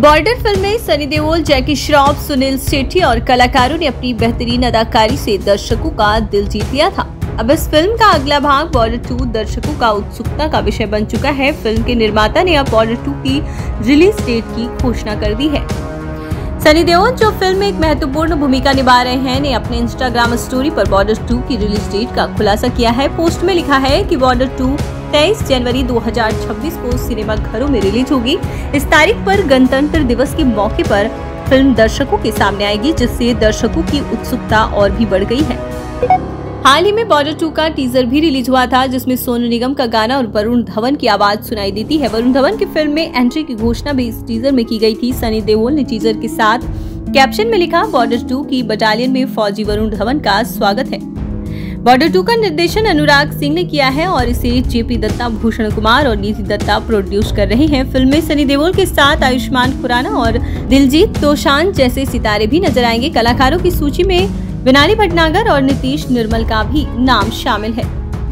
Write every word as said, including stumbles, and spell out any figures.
Border film में सनी देओल, जैकी श्रॉफ, सुनील शेट्टी और कलाकारों ने अपनी बेहतरीन अदाकारी से दर्शकों का दिल जीत लिया था। अब इस फिल्म का अगला भाग बॉर्डर टू दर्शकों का उत्सुकता का विषय बन चुका है। फिल्म के निर्माता ने अब बॉर्डर टू की रिलीज डेट की घोषणा कर दी है। सनी देओल, जो फिल्म में एक महत्वपूर्ण भूमिका निभा रहे हैं, ने अपने इंस्टाग्राम स्टोरी पर बॉर्डर टू की रिलीज डेट का खुलासा किया है। पोस्ट में लिखा है कि बॉर्डर टू तेईस जनवरी दो हज़ार छब्बीस को सिनेमा घरों में रिलीज होगी। इस तारीख पर गणतंत्र दिवस के मौके पर फिल्म दर्शकों के सामने आएगी, जिससे दर्शकों की उत्सुकता और भी बढ़ गई है। हाल ही में बॉर्डर टू का टीजर भी रिलीज हुआ था, जिसमें सोनू निगम का गाना और वरुण धवन की आवाज सुनाई देती है। वरुण धवन की फिल्म में एंट्री की घोषणा भी इस टीजर में की गई थी। सनी देओल ने टीजर के साथ कैप्शन में लिखा, बॉर्डर टू की बटालियन में फौजी वरुण धवन का स्वागत है। बॉर्डर टू का निर्देशन अनुराग सिंह ने किया है और इसे जेपी दत्ता, भूषण कुमार और नीति दत्ता प्रोड्यूस कर रहे हैं। फिल्म में सनी देओल के साथ आयुष्मान खुराना और दिलजीत दोसांझ जैसे सितारे भी नजर आएंगे। कलाकारों की सूची में विनाली भटनागर और नीतीश निर्मल का भी नाम शामिल है।